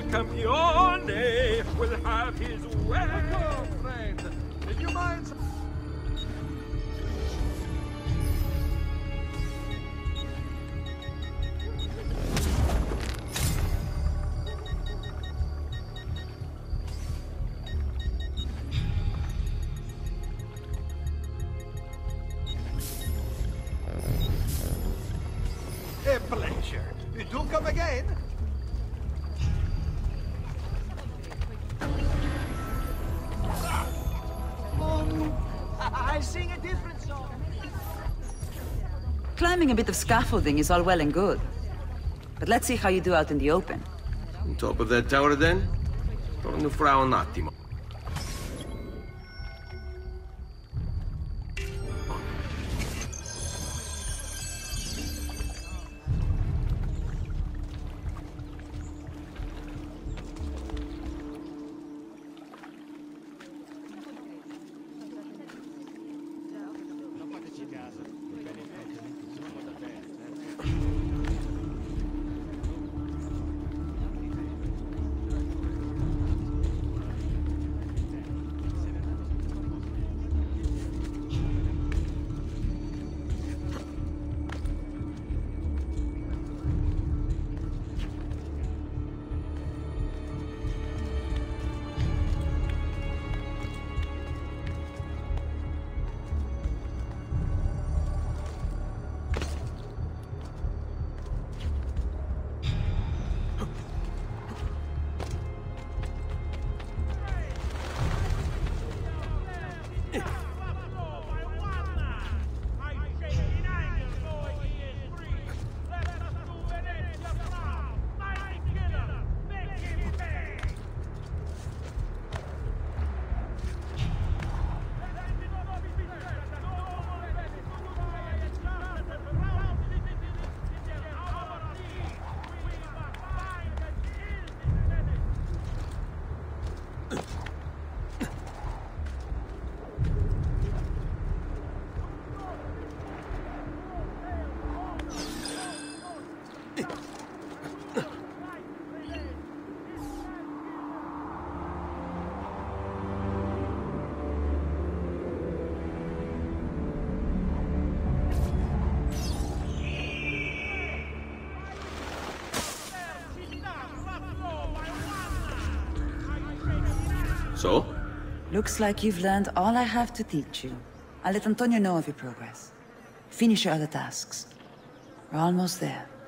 Campione will have his way. Friend, did you mind? A pleasure. You do come again? I sing a different song. Climbing a bit of scaffolding is all well and good. But let's see how you do out in the open. On top of that tower, then? Torno fra un attimo. So? Looks like you've learned all I have to teach you. I'll let Antonio know of your progress. Finish your other tasks. We're almost there.